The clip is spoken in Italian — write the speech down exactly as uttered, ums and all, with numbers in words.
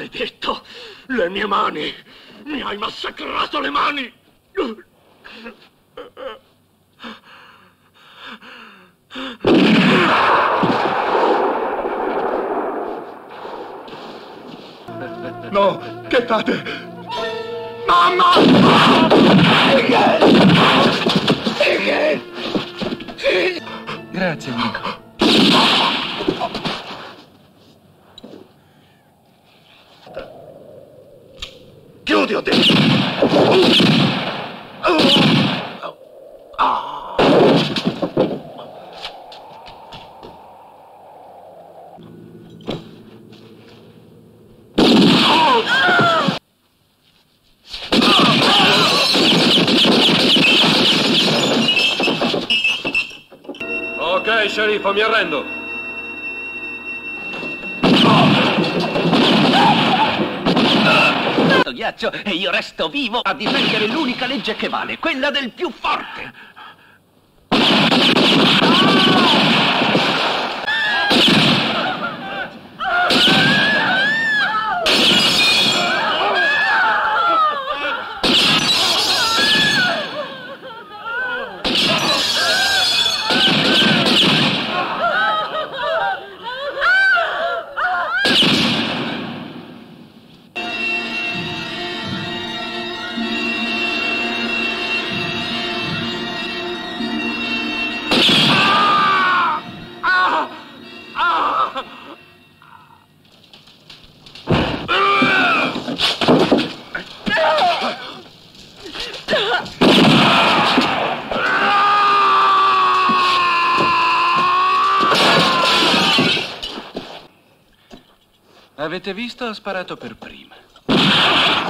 Maledetto! Le mie mani! Mi hai massacrato le mani! No, che fate? Mamma! Grazie, amico. Chiudi, ho detto! Ok, sceriffo, mi arrendo. Ghiaccio e io resto vivo a difendere l'unica legge che vale, quella del più forte. Avete visto? Ho sparato per prima.